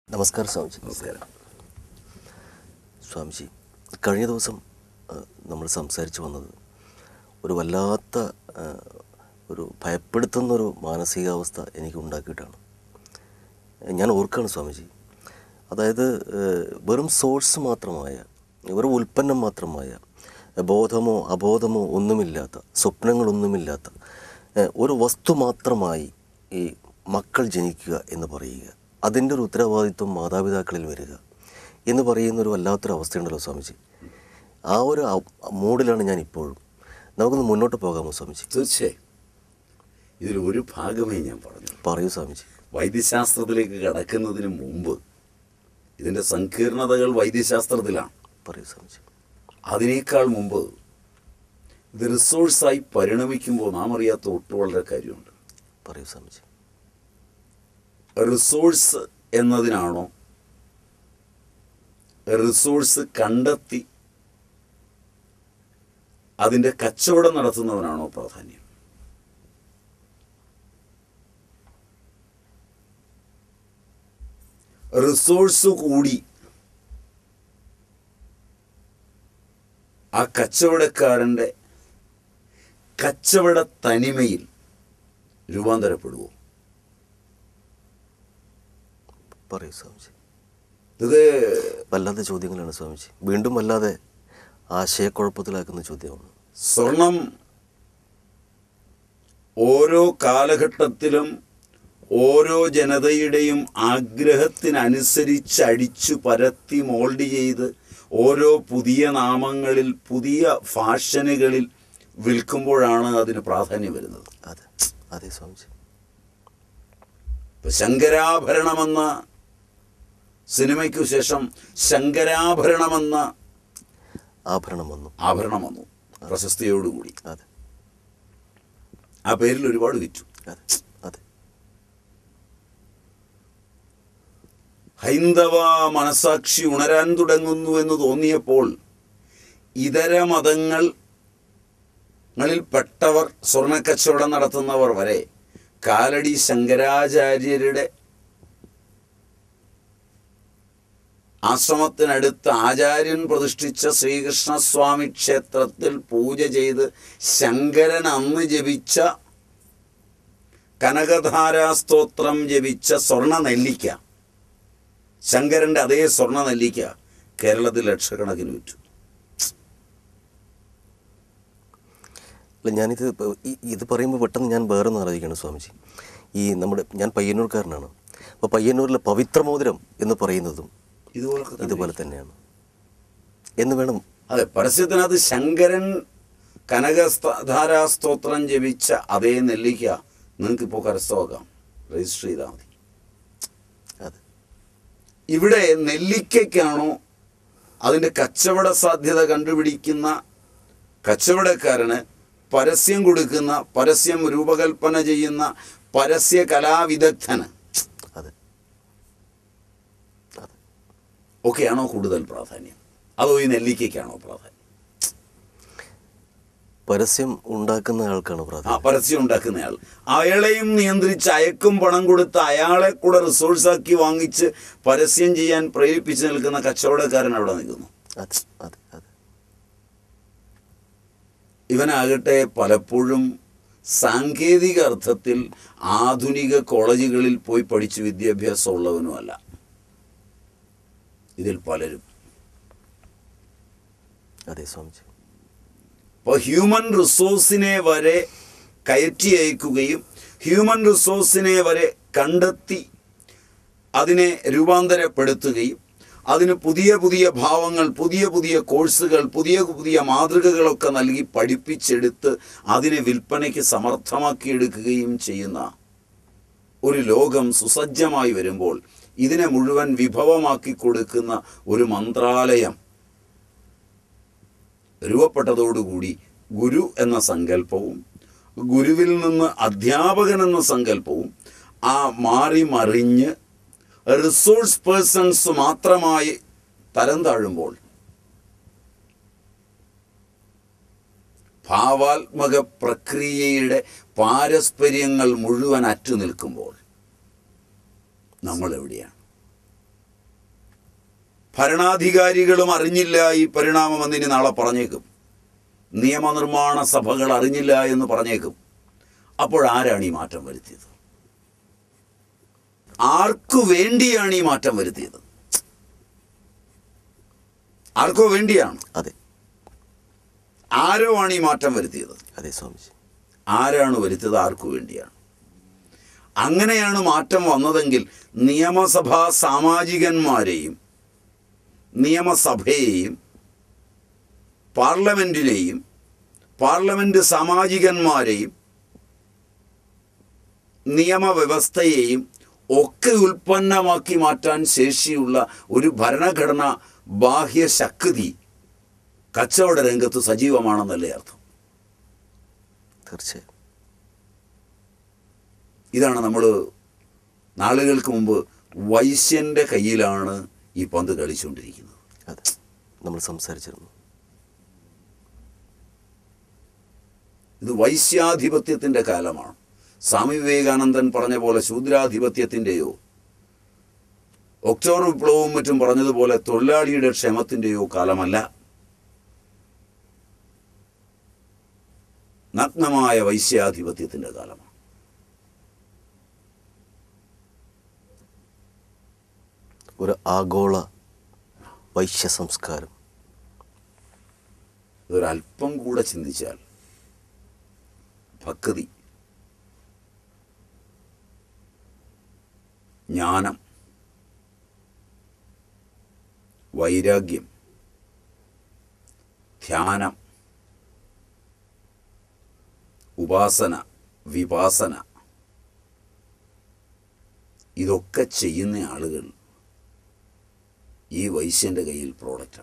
നമസ്കാരം സ്വാമിജി. നമസ്കാരം സ്വാമിജി, കഴിഞ്ഞ ദിവസം നമ്മൾ സംസാരിച്ചു വന്നത് ഒരു വല്ലാത്ത ഒരു ഭയപ്പെടുത്തുന്നൊരു മാനസികാവസ്ഥ എനിക്ക് ഉണ്ടാക്കിയിട്ടാണ്. ഞാൻ ഓർക്കുകയാണ് സ്വാമിജി, അതായത് വെറും സോഴ്സ് മാത്രമായ, വെറും ഉൽപ്പന്നം മാത്രമായ, ബോധമോ അബോധമോ ഒന്നുമില്ലാത്ത, സ്വപ്നങ്ങളൊന്നുമില്ലാത്ത ഒരു വസ്തു മാത്രമായി ഈ മക്കൾ ജനിക്കുക എന്ന് പറയുക, അതിൻ്റെ ഒരു ഉത്തരവാദിത്വം മാതാപിതാക്കളിൽ വരിക എന്ന് പറയുന്നൊരു വല്ലാത്തൊരു അവസ്ഥയുണ്ടല്ലോ സ്വാമിജി. ആ ഒരു മൂഡിലാണ് ഞാൻ ഇപ്പോഴും. നമുക്കൊന്ന് മുന്നോട്ട് പോകാമോ സ്വാമിജി? തീർച്ചയായും. ഇതിൽ ഒരു ഭാഗമേ ഞാൻ പറഞ്ഞു. പറയൂ സ്വാമിജി. വൈദ്യശാസ്ത്രത്തിലേക്ക് കടക്കുന്നതിന് മുമ്പ് ഇതിൻ്റെ സങ്കീർണതകൾ വൈദ്യശാസ്ത്രത്തിലാണ്. പറയൂ സ്വാമിജി. അതിനേക്കാൾ മുമ്പ് ഇത് റിസോഴ്സായി പരിണമിക്കുമ്പോൾ നാം അറിയാത്ത ഒട്ടു വളരെ കാര്യമുണ്ട്. പറയൂ സ്വാമിജി. റിസോഴ്സ് എന്നതിനാണോ, റിസോഴ്സ് കണ്ടെത്തി അതിൻ്റെ കച്ചവടം നടത്തുന്നതിനാണോ പ്രാധാന്യം? റിസോഴ്സ് കൂടി ആ കച്ചവടക്കാരൻ്റെ കച്ചവട തനിമയിൽ രൂപാന്തരപ്പെടുവോ? പറയൂ സ്വാമിജി. ഇത് വല്ലാത്ത ചോദ്യങ്ങളാണ് സ്വാമിജി. വീണ്ടും വല്ലാതെ ആശയക്കുഴപ്പത്തിലാക്കുന്ന ചോദ്യമാണ്. സ്വർണം ഓരോ കാലഘട്ടത്തിലും ഓരോ ജനതയുടെയും ആഗ്രഹത്തിനനുസരിച്ച് അടിച്ചു പരത്തി മോൾഡ് ചെയ്ത് ഓരോ പുതിയ നാമങ്ങളിൽ, പുതിയ ഫാഷനുകളിൽ വിൽക്കുമ്പോഴാണ് അതിന് പ്രാധാന്യം വരുന്നത്. അതെ അതെ സ്വാമിജി. ശങ്കരാഭരണമെന്ന സിനിമയ്ക്കു ശേഷം ശങ്കരാഭരണമെന്ന ആഭരണം വന്നു പ്രശസ്തിയോടുകൂടി. അതെ, ആ പേരിൽ ഒരുപാട് വിറ്റു. അതെ അതെ. ഹൈന്ദവ മനസാക്ഷി ഉണരാൻ തുടങ്ങുന്നു എന്ന് തോന്നിയപ്പോൾ ഇതര മതങ്ങളിൽ പെട്ടവർ, സ്വർണ്ണക്കച്ചവടം നടത്തുന്നവർ വരെ കാലടി ശങ്കരാചാര്യരുടെ ആശ്രമത്തിനടുത്ത് ആചാര്യൻ പ്രതിഷ്ഠിച്ച ശ്രീകൃഷ്ണസ്വാമി ക്ഷേത്രത്തിൽ പൂജ ചെയ്ത് ശങ്കരൻ അന്ന് ജപിച്ച കനകധാരാസ്തോത്രം ജപിച്ച സ്വർണ്ണ നെല്ലിക്ക, ശങ്കരൻ്റെ അതേ സ്വർണ്ണ നെല്ലിക്ക കേരളത്തിൽ ലക്ഷക്കണക്കിന് വിറ്റു. അല്ല, ഇത് പറയുമ്പോൾ പെട്ടെന്ന് ഞാൻ വേറൊന്ന് ആലോചിക്കുകയാണ് സ്വാമിജി. ഞാൻ പയ്യന്നൂർക്കാരനാണ്. അപ്പോൾ പയ്യന്നൂരിലെ പവിത്രമോതിരം എന്ന് പറയുന്നതും ഇതുപോലെ തന്നെയാണ് എന്ന് വേണം. അതെ, പരസ്യത്തിനകത്ത് ശങ്കരൻ കനകധാരാസ്തോത്രം ജപിച്ച അതേ നെല്ലിക്ക നിങ്ങൾക്കിപ്പോൾ കരസ്ഥമാക്കാം, രജിസ്റ്റർ ചെയ്താൽ മതി. അതെ, ഇവിടെ നെല്ലിക്കയ്ക്കാണോ അതിൻ്റെ കച്ചവട സാധ്യത കണ്ടുപിടിക്കുന്ന കച്ചവടക്കാരന്, പരസ്യം കൊടുക്കുന്ന, പരസ്യം രൂപകൽപ്പന ചെയ്യുന്ന പരസ്യ കലാവിദഗ്ധന് ഒക്കെയാണോ കൂടുതൽ പ്രാധാന്യം, അതോ ഈ നെല്ലിക്കയ്ക്കാണോ പ്രാധാന്യം? പരസ്യം ഉണ്ടാക്കുന്ന ആൾക്കാണ് പ്രാധാന്യം. പരസ്യം ഉണ്ടാക്കുന്നയാൾ, അയാളെയും നിയന്ത്രിച്ച് അയക്കും പണം കൊടുത്ത് അയാളെ കൂടെ റിസോഴ്സാക്കി വാങ്ങിച്ച് പരസ്യം ചെയ്യാൻ പ്രേരിപ്പിച്ച് നിൽക്കുന്ന കച്ചവടക്കാരൻ അവിടെ നിൽക്കുന്നു. അതെ അതെ അതെ. ഇവനാകട്ടെ പലപ്പോഴും സാങ്കേതിക അർത്ഥത്തിൽ ആധുനിക കോളേജുകളിൽ പോയി പഠിച്ച് വിദ്യാഭ്യാസം ഉള്ളവനുമല്ല. ഇതിൽ പലരും അതെ സ്വാമിജി. ഇപ്പോൾ ഹ്യൂമൻ റിസോഴ്സിനെ വരെ കയറ്റി അയക്കുകയും ഹ്യൂമൻ റിസോഴ്സിനെ വരെ കണ്ടെത്തി അതിനെ രൂപാന്തരപ്പെടുത്തുകയും അതിന് പുതിയ പുതിയ ഭാവങ്ങൾ, പുതിയ പുതിയ കോഴ്സുകൾ, പുതിയ പുതിയ മാതൃകകളൊക്കെ നൽകി പഠിപ്പിച്ചെടുത്ത് അതിനെ വിൽപ്പനയ്ക്ക് സമർത്ഥമാക്കിയെടുക്കുകയും ചെയ്യുന്ന ഒരു ലോകം സുസജ്ജമായി വരുമ്പോൾ ഇതിനെ മുഴുവൻ വിഭവമാക്കി കൊടുക്കുന്ന ഒരു മന്ത്രാലയം രൂപപ്പെട്ടതോടുകൂടി ഗുരു എന്ന സങ്കല്പവും ഗുരുവിൽ നിന്ന് അധ്യാപകൻ എന്ന സങ്കല്പവും മാറി മറിഞ്ഞ് റിസോഴ്സ് പേഴ്സൺസ് മാത്രമായി തരം താഴുമ്പോൾ, ഭാവാത്മക പ്രക്രിയയുടെ പാരസ്പര്യങ്ങൾ മുഴുവൻ അറ്റു നിൽക്കുമ്പോൾ നമ്മൾ എവിടെയാണ്? ഭരണാധികാരികളും അറിഞ്ഞില്ല ഈ പരിണാമമെന്ന് ഇനി നാളെ പറഞ്ഞേക്കും. നിയമനിർമ്മാണ സഭകൾ അറിഞ്ഞില്ല എന്ന് പറഞ്ഞേക്കും. അപ്പോഴാരാണ് ഈ മാറ്റം വരുത്തിയത്? ആർക്കു വേണ്ടിയാണ് ഈ മാറ്റം വരുത്തിയത്? ആർക്കോ വേണ്ടിയാണ്. അതെ, ആരോ ആണ് ഈ മാറ്റം വരുത്തിയത്. അതെ സ്വാമിജി. ആരാണ് വരുത്തിയത്? ആർക്കു വേണ്ടിയാണ്? അങ്ങനെയാണ് മാറ്റം വന്നതെങ്കിൽ നിയമസഭാ സാമാജികന്മാരെയും നിയമസഭയെയും പാർലമെൻറ്റിനെയും പാർലമെൻറ്റ് സാമാജികന്മാരെയും നിയമവ്യവസ്ഥയെയും ഒക്കെ ഉൽപ്പന്നമാക്കി മാറ്റാൻ ശേഷിയുള്ള ഒരു ഭരണഘടന ബാഹ്യ ശക്തി കച്ചവട രംഗത്ത് സജീവമാണെന്നല്ലേ അർത്ഥം? തീർച്ചയായും. ഇതാണ് നമ്മൾ നാളുകൾക്ക് മുമ്പ് വൈശ്യൻ്റെ കയ്യിലാണ് ഈ പന്ത് കളിച്ചുകൊണ്ടിരിക്കുന്നത്. അതെ, നമ്മൾ സംസാരിച്ചിരുന്നു. ഇത് വൈശ്യാധിപത്യത്തിൻ്റെ കാലമാണ്. സ്വാമി വിവേകാനന്ദൻ പറഞ്ഞ പോലെ ശൂദ്രാധിപത്യത്തിൻ്റെയോ ഒക്ടോബർ വിപ്ലവവും മറ്റും പറഞ്ഞതുപോലെ തൊഴിലാളിയുടെ ക്ഷേമത്തിൻ്റെയോ കാലമല്ല. നഗ്നമായ വൈശ്യാധിപത്യത്തിൻ്റെ കാലമാണ്. ഒരു ആഗോള വൈശ്യ സംസ്കാരം. ഇതൊരല്പം കൂടെ ചിന്തിച്ചാൽ ഭക്തി, ജ്ഞാനം, വൈരാഗ്യം, ധ്യാനം, ഉപാസന, വിപാസന, ഇതൊക്കെ ചെയ്യുന്ന ആളുകൾ ഈ വൈശ്യൻ്റെ കയ്യിൽ പ്രോഡക്റ്റാണ്.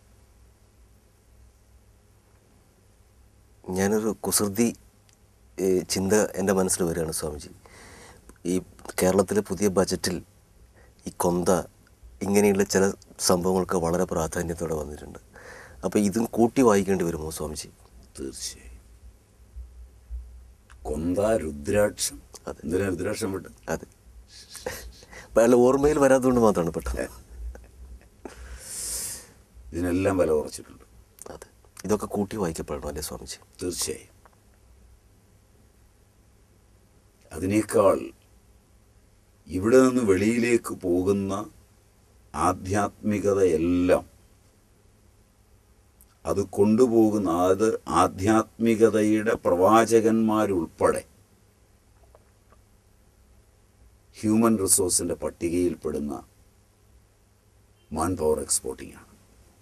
ഞാനൊരു കുസൃതി ചിന്ത എൻ്റെ മനസ്സിൽ വരികയാണ് സ്വാമിജി. ഈ കേരളത്തിലെ പുതിയ ബജറ്റിൽ ഈ കൊന്ത ഇങ്ങനെയുള്ള ചില സംഭവങ്ങൾക്ക് വളരെ പ്രാധാന്യത്തോടെ വന്നിട്ടുണ്ട്. അപ്പോൾ ഇതും കൂട്ടി വായിക്കേണ്ടി വരുമോ സ്വാമിജി? തീർച്ചയായും. കൊന്ത, രുദ്രാക്ഷം. അതെ, എന്തിനാ രുദ്രാക്ഷം വിട്ട്? അതെ, അല്ല ഓർമ്മയിൽ വരാത്തതുകൊണ്ട് മാത്രമാണ് പെട്ടെന്ന്. ഇതിനെല്ലാം വില കുറച്ചിട്ടുണ്ട്. അതെ, ഇതൊക്കെ കൂട്ടി വായിക്കപ്പെടണം അല്ലേ സ്വാമിജി? തീർച്ചയായും. അതിനേക്കാൾ ഇവിടെ നിന്ന് വെളിയിലേക്ക് പോകുന്ന ആധ്യാത്മികതയെല്ലാം അത് കൊണ്ടുപോകുന്ന, അത് ആധ്യാത്മികതയുടെ പ്രവാചകന്മാരുൾപ്പെടെ ഹ്യൂമൻ റിസോഴ്സിൻ്റെ പട്ടികയിൽപ്പെടുന്ന മാൻ പവർ എക്സ്പോർട്ടിംഗ് ആണ്.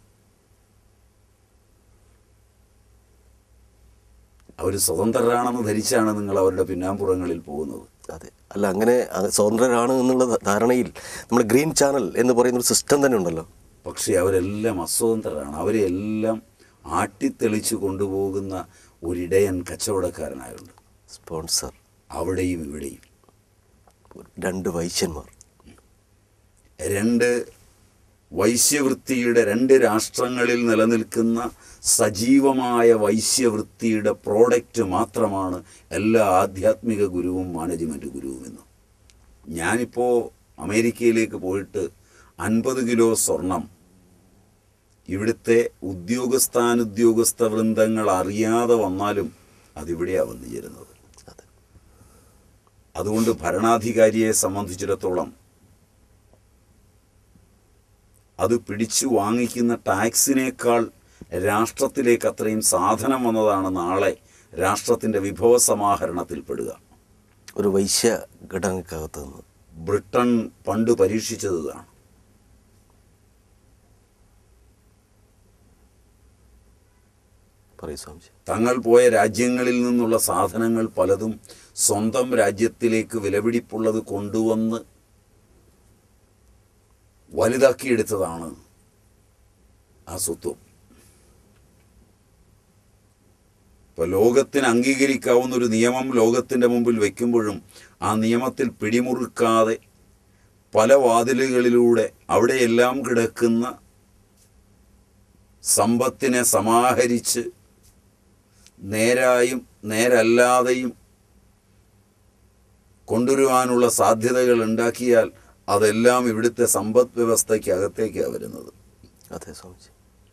അവർ സ്വതന്ത്രരാണെന്ന് ധരിച്ചാണ് നിങ്ങൾ അവരുടെ പിന്നാമ്പുറങ്ങളിൽ പോകുന്നത്. അതെ, അല്ല അങ്ങനെ സ്വതന്ത്രരാണ് എന്നുള്ള ധാരണയിൽ നമ്മൾ ഗ്രീൻ ചാനൽ എന്ന് പറയുന്ന ഒരു സിസ്റ്റം തന്നെ ഉണ്ടല്ലോ. പക്ഷേ അവരെല്ലാം അസ്വതന്ത്രരാണ്. അവരെല്ലാം ആട്ടിത്തെളിച്ച് കൊണ്ടുപോകുന്ന ഒരിടയൻ കച്ചവടക്കാരനായുണ്ട്. സ്പോൺസർ അവിടെയും ഇവിടെയും രണ്ട് വൈശ്യന്മാർ, രണ്ട് വൈശ്യവൃത്തിയുടെ, രണ്ട് രാഷ്ട്രങ്ങളിൽ നിലനിൽക്കുന്ന സജീവമായ വൈശ്യവൃത്തിയുടെ പ്രോഡക്റ്റ് മാത്രമാണ് എല്ലാ ആധ്യാത്മിക ഗുരുവും മാനേജ്മെൻറ്റ് ഗുരുവും എന്ന്. ഞാനിപ്പോൾ അമേരിക്കയിലേക്ക് പോയിട്ട് 50 കിലോ സ്വർണം ഇവിടുത്തെ ഉദ്യോഗസ്ഥ വൃന്ദങ്ങൾ അറിയാതെ വന്നാലും അതിവിടെയാണ് വന്നു ചേരുന്നത്. അതുകൊണ്ട് ഭരണാധികാരിയെ സംബന്ധിച്ചിടത്തോളം അത് പിടിച്ചു വാങ്ങിക്കുന്ന ടാക്സിനേക്കാൾ രാഷ്ട്രത്തിലേക്ക് അത്രയും സാധനം വന്നതാണ് നാളെ രാഷ്ട്രത്തിൻ്റെ വിഭവ സമാഹരണത്തിൽപ്പെടുക. ഒരു വൈശ്യ ഘടനക്കകത്ത് നിന്ന് ബ്രിട്ടൻ പണ്ട് പരീക്ഷിച്ചതാണ്. പറയൂ സ്വാമിജി. തങ്ങൾ പോയ രാജ്യങ്ങളിൽ നിന്നുള്ള സാധനങ്ങൾ പലതും സ്വന്തം രാജ്യത്തിലേക്ക് വിലപിടിപ്പുള്ളത് കൊണ്ടുവന്ന് വലുതാക്കിയെടുത്തതാണ് ആ സ്വത്വം. ഇപ്പോൾ ലോകത്തിന് അംഗീകരിക്കാവുന്ന ഒരു നിയമം ലോകത്തിൻ്റെ മുമ്പിൽ വയ്ക്കുമ്പോഴും ആ നിയമത്തിൽ പിടിമുറുക്കാതെ പല വാതിലുകളിലൂടെ അവിടെയെല്ലാം കിടക്കുന്ന സമ്പത്തിനെ സമാഹരിച്ച് നേരായും നേരല്ലാതെയും കൊണ്ടുവരുവാനുള്ള സാധ്യതകൾ ഉണ്ടാക്കിയാൽ അതെല്ലാം ഇവിടുത്തെ സമ്പദ് വ്യവസ്ഥയ്ക്കകത്തേക്കാണ് വരുന്നത്. അതെ സ്വാമിജി.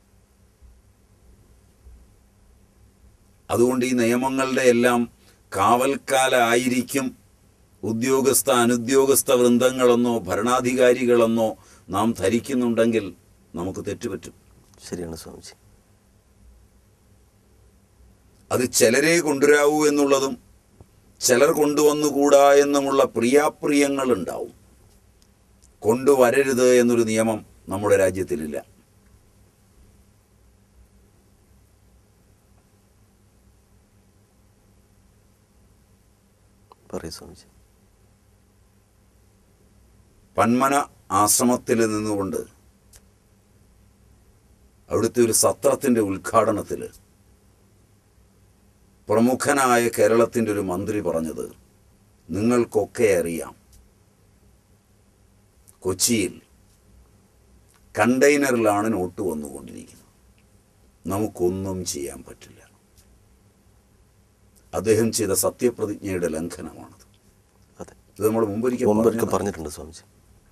അതുകൊണ്ട് ഈ നിയമങ്ങളുടെ എല്ലാം കാവൽക്കാലായിരിക്കും ഉദ്യോഗസ്ഥ അനുദ്യോഗസ്ഥ വൃന്ദങ്ങളെന്നോ ഭരണാധികാരികളെന്നോ നാം ധരിക്കുന്നുണ്ടെങ്കിൽ നമുക്ക് തെറ്റുപറ്റും. ശരിയാണ് സ്വാമിജി. അത് ചിലരെ കൊണ്ടുവരാവൂ എന്നുള്ളതും ചിലർ കൊണ്ടുവന്നുകൂടാ എന്നുമുള്ള പ്രിയാപ്രിയങ്ങൾ ഉണ്ടാവും. കൊണ്ടുവരരുത് എന്നൊരു നിയമം നമ്മുടെ രാജ്യത്തിലില്ല. പറയൂ സ്വാമിജി. പന്മന ആശ്രമത്തിൽ നിന്നുകൊണ്ട് അവിടുത്തെ ഒരു സത്രത്തിൻ്റെ ഉദ്ഘാടനത്തിൽ പ്രമുഖനായ കേരളത്തിൻ്റെ ഒരു മന്ത്രി പറഞ്ഞത്, നിങ്ങൾക്കൊക്കെ അറിയാം, കൊച്ചിയിൽ കണ്ടെയ്നറിലാണ് നോട്ട് വന്നുകൊണ്ടിരിക്കുന്നത്, നമുക്കൊന്നും ചെയ്യാൻ പറ്റില്ല. അദ്ദേഹം ചെയ്ത സത്യപ്രതിജ്ഞയുടെ ലംഘനമാണത്. അതെ, ഇത് നമ്മൾ മുമ്പൊരിക്കൽ പറഞ്ഞിട്ടുണ്ട് സ്വാമിജി.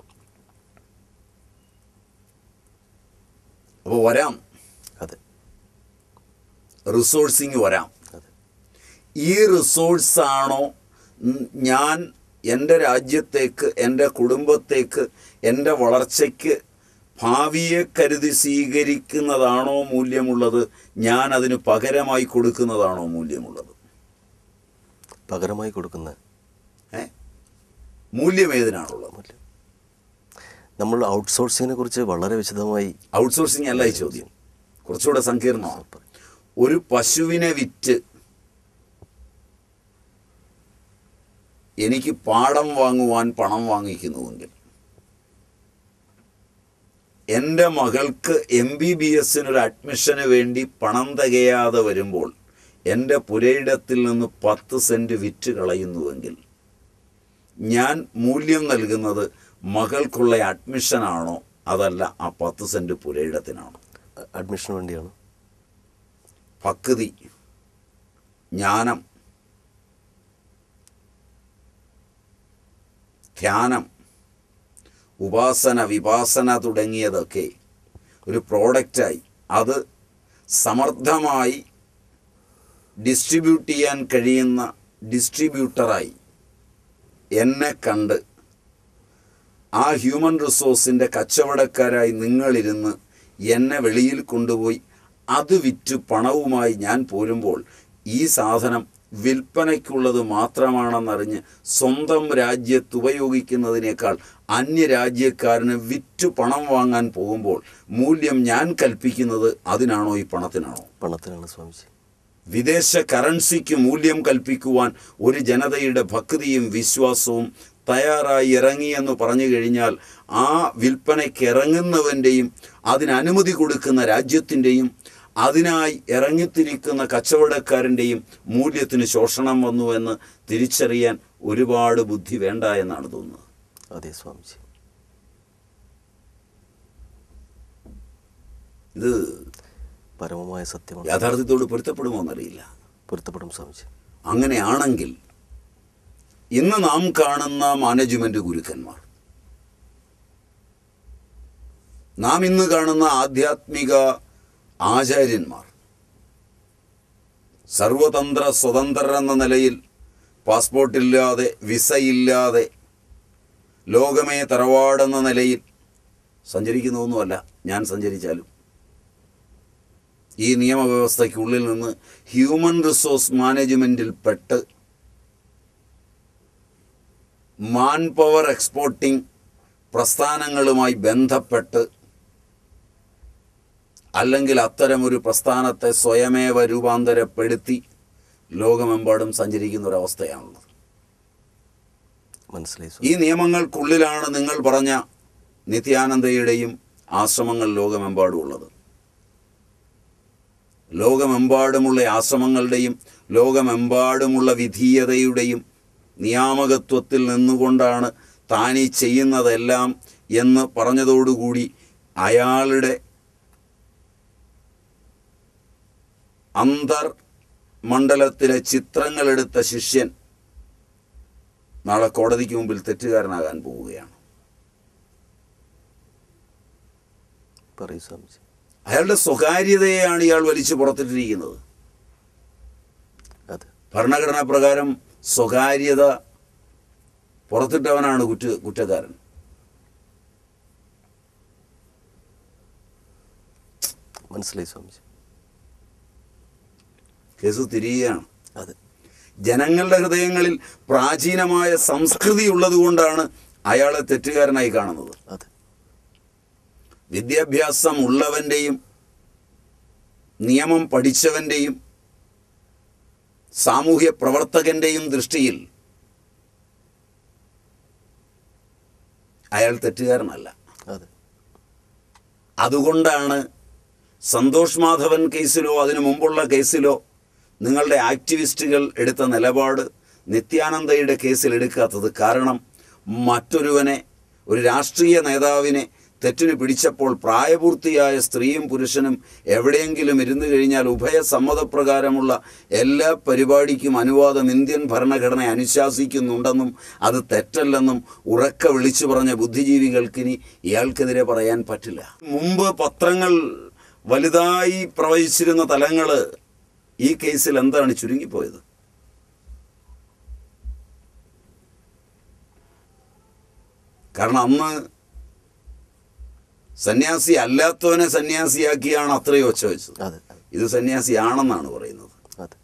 അപ്പോൾ വരാം. അതെ, റിസോഴ്സിങ് വരാം. ഈ റിസോഴ്സാണോ ഞാൻ എൻ്റെ രാജ്യത്തേക്ക്, എൻ്റെ കുടുംബത്തേക്ക്, എൻ്റെ വളർച്ചയ്ക്ക് ഭാവിയെ കരുതി സ്വീകരിക്കുന്നതാണോ മൂല്യമുള്ളത്, ഞാൻ അതിന് പകരമായി കൊടുക്കുന്നതാണോ മൂല്യമുള്ളത്? പകരമായി കൊടുക്കുന്ന മൂല്യം ഏതിനാണുള്ളത്? നമ്മൾ ഔട്ട്സോഴ്സിങ്ങിനെ കുറിച്ച് വളരെ വിശദമായി. ഔട്ട്സോഴ്സിങ് അല്ല ഈ ചോദ്യം, കുറച്ചുകൂടെ സങ്കീർണമാണ്. ഒരു പശുവിനെ വിറ്റ് എനിക്ക് പാടം വാങ്ങുവാൻ പണം വാങ്ങിക്കുന്നുവെങ്കിൽ, എൻ്റെ മകൾക്ക് MBBS അഡ്മിഷന് വേണ്ടി പണം തികയാതെ വരുമ്പോൾ എൻ്റെ പുരയിടത്തിൽ നിന്ന് 10 സെൻറ്റ് വിറ്റ് കളയുന്നുവെങ്കിൽ, ഞാൻ മൂല്യം നൽകുന്നത് മകൾക്കുള്ള അഡ്മിഷനാണോ അതല്ല ആ 10 സെൻറ്റ് പുരയിടത്തിനാണോ? അഡ്മിഷന് വേണ്ടിയാണ്. ഭക്തി, ജ്ഞാനം, ധ്യാനം, ഉപാസന, വിപാസന തുടങ്ങിയതൊക്കെ ഒരു പ്രോഡക്റ്റായി, അത് സമർത്ഥമായി ഡിസ്ട്രിബ്യൂട്ട് ചെയ്യാൻ കഴിയുന്ന ഡിസ്ട്രിബ്യൂട്ടറായി എന്നെ കണ്ട് ആ ഹ്യൂമൻ റിസോഴ്സിൻ്റെ കച്ചവടക്കാരായി നിങ്ങളിരുന്ന് എന്നെ വെളിയിൽ കൊണ്ടുപോയി അത് വിറ്റ് പണവുമായി ഞാൻ പോരുമ്പോൾ, ഈ സാധനം വിൽപ്പനയ്ക്കുള്ളത് മാത്രമാണെന്നറിഞ്ഞ് സ്വന്തം രാജ്യത്ത് ഉപയോഗിക്കുന്നതിനേക്കാൾ അന്യരാജ്യക്കാരന് വിറ്റ് പണം വാങ്ങാൻ പോകുമ്പോൾ മൂല്യം ഞാൻ കൽപ്പിക്കുന്നത് അതിനാണോ ഈ പണത്തിനാണോ? പണത്തിനാണ് സ്വാമിജി. വിദേശ കറൻസിക്ക് മൂല്യം കൽപ്പിക്കുവാൻ ഒരു ജനതയുടെ ഭക്തിയും വിശ്വാസവും തയ്യാറായി ഇറങ്ങിയെന്ന് പറഞ്ഞു കഴിഞ്ഞാൽ, ആ വിൽപ്പനയ്ക്ക് ഇറങ്ങുന്നവൻ്റെയും അതിനനുമതി കൊടുക്കുന്ന രാജ്യത്തിൻ്റെയും അതിനായി ഇറങ്ങിത്തിരിക്കുന്ന കച്ചവടക്കാരൻ്റെയും മൂല്യത്തിന് ശോഷണം വന്നുവെന്ന് തിരിച്ചറിയാൻ ഒരുപാട് ബുദ്ധി വേണ്ട എന്നാണ് തോന്നുന്നത്. അതെ സ്വാമിജി. ഇത് പരമമായ സത്യമാണ്. യാഥാർത്ഥ്യത്തോട് പൊരുത്തപ്പെടുമോ എന്നറിയില്ല. പൊരുത്തപ്പെടും സ്വാമിജി. അങ്ങനെയാണെങ്കിൽ ഇന്ന് നാം കാണുന്ന മാനേജ്മെൻറ്റ് ഗുരുക്കന്മാർ, നാം ഇന്ന് കാണുന്ന ആധ്യാത്മിക ആചാര്യന്മാർ, സർവതന്ത്ര സ്വതന്ത്രർ എന്ന നിലയിൽ പാസ്പോർട്ടില്ലാതെ, വിസയില്ലാതെ, ലോകമേ തറവാടെന്ന നിലയിൽ സഞ്ചരിക്കുന്നതൊന്നുമല്ല ഞാൻ സഞ്ചരിച്ചാലും. ഈ നിയമവ്യവസ്ഥയ്ക്കുള്ളിൽ നിന്ന് ഹ്യൂമൻ റിസോഴ്സ് മാനേജ്മെൻറ്റിൽ പെട്ട് മാൻ പവർ എക്സ്പോർട്ടിംഗ് പ്രസ്ഥാനങ്ങളുമായി ബന്ധപ്പെട്ട്, അല്ലെങ്കിൽ അത്തരമൊരു പ്രസ്ഥാനത്തെ സ്വയമേവ രൂപാന്തരപ്പെടുത്തി ലോകമെമ്പാടും സഞ്ചരിക്കുന്ന ഒരവസ്ഥയാണുള്ളത്. മനസ്സിലായി. ഈ നിയമങ്ങൾക്കുള്ളിലാണ് നിങ്ങൾ പറഞ്ഞ നിത്യാനന്ദയുടെയും ആശ്രമങ്ങൾ ലോകമെമ്പാടും ഉള്ളത്. ലോകമെമ്പാടുമുള്ള ആശ്രമങ്ങളുടെയും ലോകമെമ്പാടുമുള്ള വിധീയതയുടെയും നിയാമകത്വത്തിൽ നിന്നുകൊണ്ടാണ് താനീ ചെയ്യുന്നതെല്ലാം എന്ന് പറഞ്ഞതോടുകൂടി അയാളുടെ അന്തർമണ്ഡലത്തിലെ ചിത്രങ്ങളെടുത്ത ശിഷ്യൻ നാളെ കോടതിക്ക് മുമ്പിൽ തെറ്റുകാരനാകാൻ പോവുകയാണ്. പറയൂ സ്വാമിജി. അയാളുടെ സ്വകാര്യതയെയാണ് ഇയാൾ വലിച്ചു പുറത്തിട്ടിരിക്കുന്നത്. അതെ, ഭരണഘടനാ പ്രകാരം സ്വകാര്യത പുറത്തിട്ടവനാണ് കുറ്റക്കാരൻ. മനസ്സിലായി സ്വാമിജി. കേസ് തിരിയുകയാണ്. അതെ, ജനങ്ങളുടെ ഹൃദയങ്ങളിൽ പ്രാചീനമായ സംസ്കൃതി ഉള്ളതുകൊണ്ടാണ് അയാളെ തെറ്റുകാരനായി കാണുന്നത്. അതെ, വിദ്യാഭ്യാസം ഉള്ളവൻ്റെയും നിയമം പഠിച്ചവൻ്റെയും സാമൂഹ്യ പ്രവർത്തകൻ്റെയും ദൃഷ്ടിയിൽ അയാൾ തെറ്റുകാരനല്ല. അതെ, അതുകൊണ്ടാണ് സന്തോഷ് മാധവൻ കേസിലോ അതിനു മുമ്പുള്ള കേസിലോ നിങ്ങളുടെ ആക്ടിവിസ്റ്റുകൾ എടുത്ത നിലപാട് നിത്യാനന്ദയുടെ കേസിൽ എടുക്കാത്തത്. കാരണം മറ്റൊരുവനെ, ഒരു രാഷ്ട്രീയ നേതാവിനെ തെറ്റിന് പിടിച്ചപ്പോൾ പ്രായപൂർത്തിയായ സ്ത്രീയും പുരുഷനും എവിടെയെങ്കിലും ഇരുന്നു കഴിഞ്ഞാൽ ഉഭയസമ്മതപ്രകാരമുള്ള എല്ലാ പരിപാടിക്കും അനുവാദം ഇന്ത്യൻ ഭരണഘടന അനുശാസിക്കുന്നുണ്ടെന്നും അത് തെറ്റല്ലെന്നും ഉറക്കെ വിളിച്ചു പറഞ്ഞ ബുദ്ധിജീവികൾക്കിനി ഇയാൾക്കെതിരെ പറയാൻ പറ്റില്ല. മുമ്പ് പത്രങ്ങൾ വലുതായി പ്രവചിച്ചിരുന്ന തലങ്ങൾ ഈ കേസിൽ എന്താണ് ചുരുങ്ങിപ്പോയത്? കാരണം അന്ന് സന്യാസി അല്ലാത്തവനെ സന്യാസിയാക്കിയാണ് അത്രയും ഒച്ച വെച്ചത്. അതെ, ഇത് സന്യാസിയാണെന്നാണ് പറയുന്നത്. അതെ,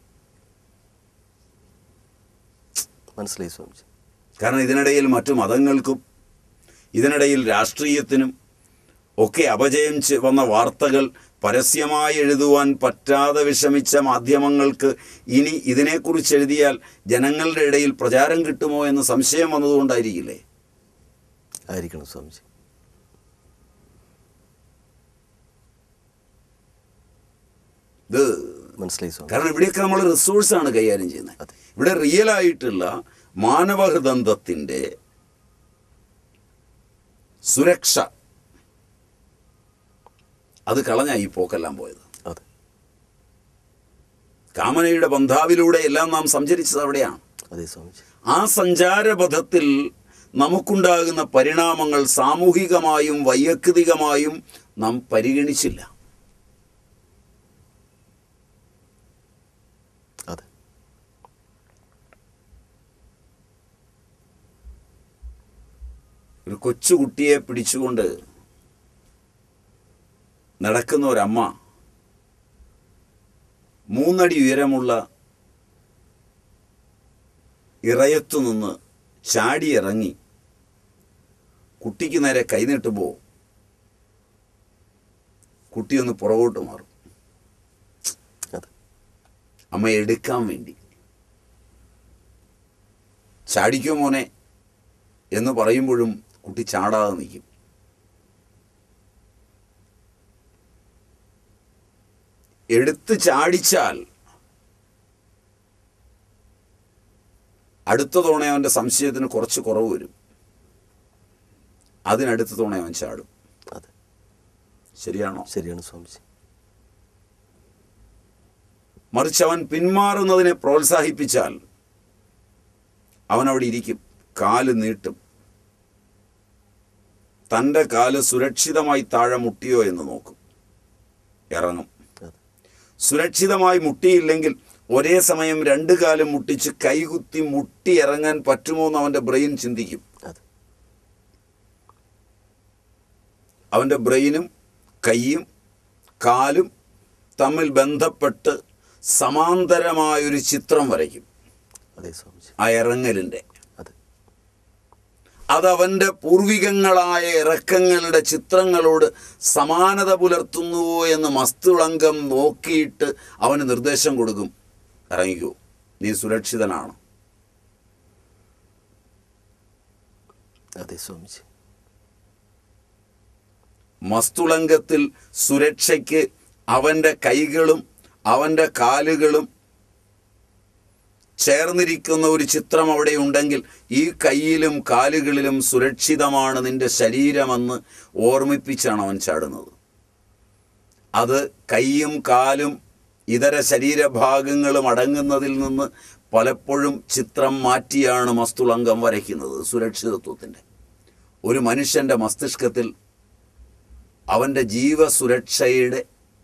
മനസ്സിലായി സ്വാമിജി. കാരണം ഇതിനിടയിൽ മറ്റു മതങ്ങൾക്കും ഇതിനിടയിൽ രാഷ്ട്രീയത്തിനും ഒക്കെ അപജയം വന്ന വാർത്തകൾ പരസ്യമായി എഴുതുവാൻ പറ്റാതെ വിഷമിച്ച മാധ്യമങ്ങൾക്ക് ഇനി ഇതിനെക്കുറിച്ച് എഴുതിയാൽ ജനങ്ങളുടെ ഇടയിൽ പ്രചാരം കിട്ടുമോ എന്ന് സംശയം വന്നതുകൊണ്ടായിരിക്കില്ലേ? ആയിരിക്കണം സ്വാമിജി. ഇത് മനസ്സിലായി സ്വാമി. കാരണം ഇവിടെയൊക്കെ നമ്മൾ റിസോഴ്സാണ് കൈകാര്യം ചെയ്യുന്നത്. ഇവിടെ റിയലായിട്ടുള്ള മാനവഹൃദന്തത്തിൻ്റെ സുരക്ഷ അത് കളഞ്ഞ ഈ പോക്കെല്ലാം പോയത്. അതെ, കാമനയുടെ ബന്ധാവിലൂടെ എല്ലാം നാം സഞ്ചരിച്ചത് അവിടെയാണ്. അതെ സ്വാമിജി. ആ സഞ്ചാരപഥത്തിൽ നമുക്കുണ്ടാകുന്ന പരിണാമങ്ങൾ സാമൂഹികമായും വൈയക്തികമായും നാം പരിഗണിച്ചില്ല. അതെ, ഒരു കൊച്ചുകുട്ടിയെ പിടിച്ചുകൊണ്ട് നടക്കുന്ന ഒരമ്മ 3 അടി ഉയരമുള്ള ഇറയത്തു നിന്ന് ചാടിയിറങ്ങി കുട്ടിക്ക് നേരെ കൈനീട്ടുമ്പോൾ കുട്ടിയൊന്ന് പുറകോട്ട് മാറും. അതെ, അമ്മ എടുക്കാൻ വേണ്ടി. ചാടിക്കോ മോനെ എന്ന് പറയുമ്പോഴും കുട്ടി ചാടാതെ നിൽക്കും. എടുത്ത് ചാടിച്ചാൽ അടുത്ത തവണ അവൻ്റെ സംശയത്തിന് കുറച്ച് കുറവ് വരും. അതിനടുത്ത തവണ അവൻ ചാടും. അതെ, ശരിയാണോ? ശരിയാണ് സ്വാമിജി. മറിച്ച് അവൻ പിന്മാറുന്നതിനെ പ്രോത്സാഹിപ്പിച്ചാൽ അവൻ അവിടെ ഇരിക്കും, കാല് നീട്ടും, തൻ്റെ കാല് സുരക്ഷിതമായി താഴെ മുട്ടിയോ എന്ന് നോക്കും, ഇറങ്ങും. സുരക്ഷിതമായി മുട്ടിയില്ലെങ്കിൽ ഒരേ സമയം 2 കാലും മുട്ടിച്ച് കൈകുത്തി മുട്ടി ഇറങ്ങാൻ പറ്റുമോ എന്ന് അവൻ്റെ ബ്രെയിൻ ചിന്തിക്കും. അവൻ്റെ ബ്രെയിനും കൈയും കാലും തമ്മിൽ ബന്ധപ്പെട്ട് സമാന്തരമായൊരു ചിത്രം വരയ്ക്കും. ആ ഇറങ്ങലിൻ്റെ അതവൻ്റെ പൂർവികങ്ങളായ ഇറക്കങ്ങളുടെ ചിത്രങ്ങളോട് സമാനത പുലർത്തുന്നുവോ എന്ന് മസ്തുളങ്കം നോക്കിയിട്ട് അവന് നിർദ്ദേശം കൊടുക്കും, ഇറങ്ങിക്കോ, നീ സുരക്ഷിതനാണ്. അതെ സ്വാമിജി. മസ്തുളങ്കത്തിൽ സുരക്ഷയ്ക്ക് അവൻ്റെ കൈകളും അവൻ്റെ കാലുകളും ചേർന്നിരിക്കുന്ന ഒരു ചിത്രം അവിടെ ഉണ്ടെങ്കിൽ ഈ കൈയിലും കാലുകളിലും സുരക്ഷിതമാണ് നിന്റെ ശരീരമെന്ന് ഓർമ്മിപ്പിച്ചാണ് അവൻ ചാടുന്നത്. അത് കൈയും കാലും ഇതര ശരീരഭാഗങ്ങളും അടങ്ങുന്നതിൽ നിന്ന് പലപ്പോഴും ചിത്രം മാറ്റിയാണ് മസ്തുളങ്കം വരയ്ക്കുന്നത്. സുരക്ഷിതത്വത്തിൻ്റെ ഒരു മനുഷ്യൻ്റെ മസ്തിഷ്കത്തിൽ അവൻ്റെ ജീവസുരക്ഷയുടെ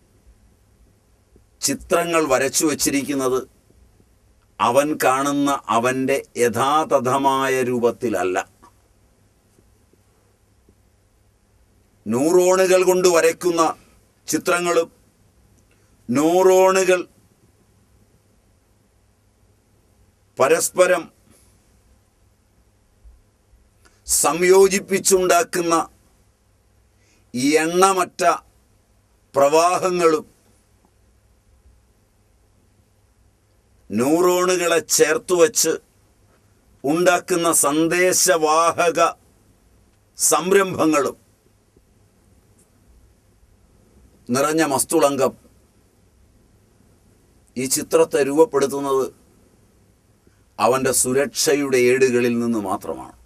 ചിത്രങ്ങൾ വരച്ചു വച്ചിരിക്കുന്നത് അവൻ കാണുന്ന അവൻ്റെ യഥാതഥമായ രൂപത്തിലല്ല. ന്യൂറോണുകൾ കൊണ്ട് വരയ്ക്കുന്ന ചിത്രങ്ങളും ന്യൂറോണുകൾ പരസ്പരം സംയോജിപ്പിച്ചുണ്ടാക്കുന്ന എണ്ണമറ്റ പ്രവാഹങ്ങളും ന്യൂറോണുകളെ ചേർത്തുവച്ച് ഉണ്ടാക്കുന്ന സന്ദേശവാഹക സംരംഭങ്ങളും നിറഞ്ഞ മസ്തുളങ്കം ഈ ചിത്രത്തെ രൂപപ്പെടുത്തുന്നത് അവൻ്റെ സുരക്ഷയുടെ ഏടുകളിൽ നിന്ന് മാത്രമാണ്.